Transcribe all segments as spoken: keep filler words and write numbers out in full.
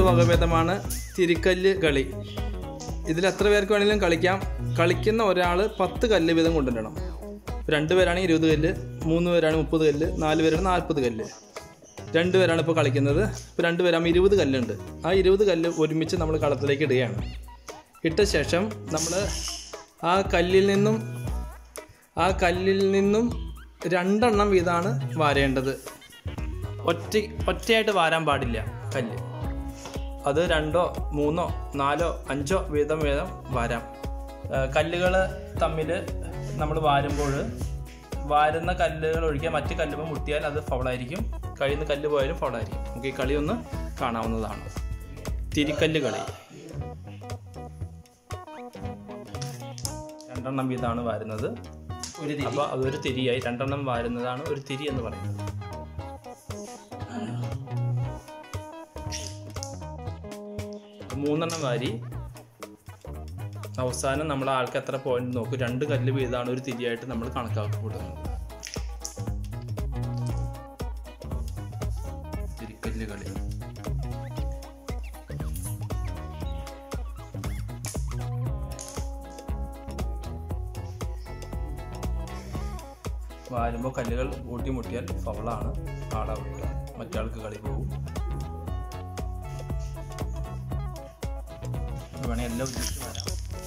വകഭേദമാണ് തിരിക്കല്ല് കളി. ഇതിൽ എത്ര പേർക്ക് വേണമെങ്കിലും കളിക്കാം. കളിക്കുന്ന ഒരാൾ പത്ത് കല്ല് വീതം കൊണ്ടുവരണം. രണ്ട് പേരാണെങ്കിൽ ഇരുപത് കല്ല്, മൂന്ന് പേരാണ് മുപ്പത് കല്ല്, നാല് പേരാണ് നാൽപ്പത് കല്ല്. രണ്ട് പേരാണ് ഇപ്പോൾ കളിക്കുന്നത്. ഇപ്പോൾ രണ്ട് പേരാകുമ്പോൾ ഇരുപത് കല്ലുണ്ട്. ആ ഇരുപത് കല്ല് ഒരുമിച്ച് നമ്മൾ കളത്തിലേക്ക് ഇടുകയാണ്. ഇട്ട ശേഷം നമ്മൾ ആ കല്ലിൽ നിന്നും ആ കല്ലിൽ നിന്നും രണ്ടെണ്ണം വീതമാണ് വാരേണ്ടത്. ഒറ്റ ഒറ്റയായിട്ട് വാരാൻ പാടില്ല കല്ല്. അത് രണ്ടോ മൂന്നോ നാലോ അഞ്ചോ വീതം വീതം വാരാം. കല്ലുകൾ തമ്മിൽ നമ്മൾ വാരുമ്പോൾ വാരുന്ന കല്ലുകൾ ഒഴിക്കാൻ മറ്റ് കല്ലുമ്പോൾ മുട്ടിയാൽ അത് ഫൗളായിരിക്കും. കഴിയുന്ന കല്ല് പോയാലും ഫൗളായിരിക്കും. നമുക്ക് ഈ കളി ഒന്ന് കാണാവുന്നതാണ്. തിരിക്കല്ല് കളി. രണ്ടെണ്ണം വീതമാണ് വാരുന്നത്. അപ്പോൾ അതൊരു തിരിയായി. രണ്ടെണ്ണം വാരുന്നതാണ് ഒരു തിരി എന്ന് പറയുന്നത്. മൂന്നെണ്ണം വാരി അവസാനം നമ്മൾ ആൾക്ക് എത്ര പോയിന്റ് നോക്കും. രണ്ട് കല്ല് വീതമാണ് ഒരു തിരിയായിട്ട് നമ്മൾ കണക്കാക്കി കൊടുക്കുന്നത്. തിരിക്കല്ല് കളി. വാരുമ്പോൾ കല്ലുകൾ കൂട്ടിമുട്ടിയാൽ ഫൗളാണ്. ആളാവുക, മറ്റാൾക്ക് കളി പോകും. വേണേൽ എല്ലാം ഉദ്ദേശിച്ച് വരാം.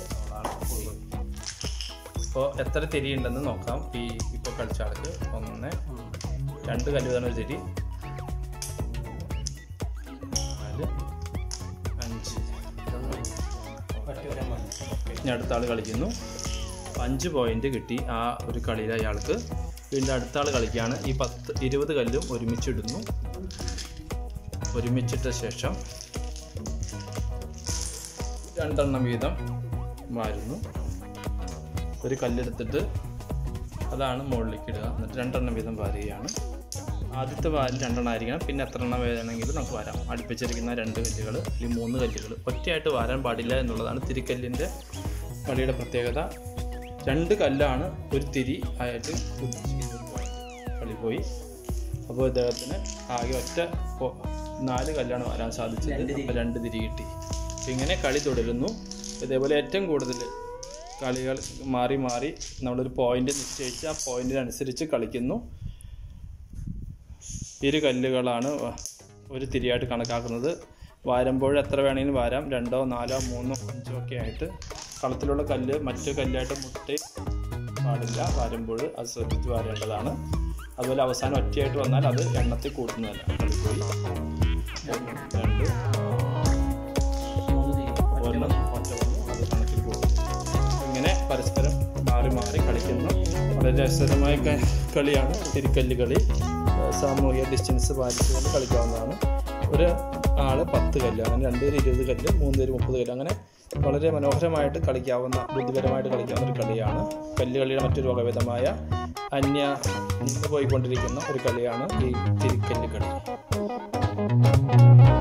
ഇപ്പോൾ എത്ര തിരി ഉണ്ടെന്ന് നോക്കാം. ഈ ഇപ്പോൾ കളിച്ച ആൾക്ക് ഒന്ന് രണ്ട് കല്ല് വീതമാണ് ഒരു തിരി, നാല് അഞ്ച്. ഇനി അടുത്ത ആൾ കളിക്കുന്നു. അഞ്ച് പോയിന്റ് കിട്ടി ആ ഒരു കളിയിൽ അയാൾക്ക്. വീണ്ടും അടുത്ത ആൾ കളിക്കുകയാണ്. ഈ പത്ത് ഇരുപത് കല്ലും ഒരുമിച്ചിടുന്നു. ഒരുമിച്ചിട്ട ശേഷം രണ്ടെണ്ണം വീതം വാരുന്നു. ഒരു കല്ലെടുത്തിട്ട് അതാണ് മുകളിലേക്ക് ഇടുക. എന്നിട്ട് രണ്ടെണ്ണം വീതം വാരുകയാണ്. ആദ്യത്തെ വാരിൽ രണ്ടെണ്ണം ആയിരിക്കണം. പിന്നെ എത്ര എണ്ണം വേണമെങ്കിലും നമുക്ക് വാരാം. അടുപ്പിച്ചിരിക്കുന്ന രണ്ട് കല്ലുകൾ അല്ലെങ്കിൽ മൂന്ന് കല്ലുകൾ ഒറ്റയായിട്ട് വാരാൻ പാടില്ല എന്നുള്ളതാണ് തിരിക്കല്ലിൻ്റെ കളിയുടെ പ്രത്യേകത. രണ്ട് കല്ലാണ് ഒരു തിരി ആയിട്ട് കളി പോയി. അപ്പോൾ ഇദ്ദേഹത്തിന് ആകെ ഒറ്റ നാല് കല്ലാണ് വരാൻ സാധിച്ചത്. അപ്പോൾ രണ്ട് തിരി കിട്ടി. ഇങ്ങനെ കളി തുടരുന്നു. ഇതേപോലെ ഏറ്റവും കൂടുതൽ കളികൾ മാറി മാറി നമ്മളൊരു പോയിന്റ് നിശ്ചയിച്ച് ആ പോയിന്റിനനുസരിച്ച് കളിക്കുന്നു. ഇരു കല്ലുകളാണ് ഒരു തിരിയായിട്ട് കണക്കാക്കുന്നത്. വാരുമ്പോൾ എത്ര വേണമെങ്കിലും വാരാം. രണ്ടോ നാലോ മൂന്നോ അഞ്ചോ ഒക്കെ ആയിട്ട്. കളത്തിലുള്ള കല്ല് മറ്റു കല്ലായിട്ട് മുട്ടി പാടില്ല. വാരുമ്പോൾ അത് ശ്രദ്ധിച്ച് വാരേണ്ടതാണ്. അതുപോലെ അവസാനം ഒറ്റയായിട്ട് വന്നാൽ അത് എണ്ണത്തിൽ കൂട്ടുന്നതല്ല. കളിപ്പോയി രണ്ട് ഒരെണ്ണം ഒറ്റ വന്നു, അത് കണക്കിൽ കൂടും. ഇങ്ങനെ പരസ്പരം മാറി മാറി കളിക്കുന്ന വളരെ രസകരമായ കളിയാണ് തിരിക്കല്ല് കളി. സാമൂഹിക ഡിസ്റ്റൻസ് പാലിച്ചുകൊണ്ട് കളിക്കാവുന്നതാണ്. ഒരു ആള് പത്ത് കല്ല്, അങ്ങനെ രണ്ട് പേര് ഇരുപത് കല്ല്, മൂന്ന് പേര് മുപ്പത് കല്ല്, അങ്ങനെ വളരെ മനോഹരമായിട്ട് കളിക്കാവുന്ന, ബുദ്ധിപരമായിട്ട് കളിക്കാവുന്ന ഒരു കളിയാണ്. കല്ലുകളിയുടെ മറ്റൊരു വകഭേദമായ അന്യ നിന്ന് പോയിക്കൊണ്ടിരിക്കുന്ന ഒരു കളിയാണ് ഈ തിരിക്കല്ല് കളി.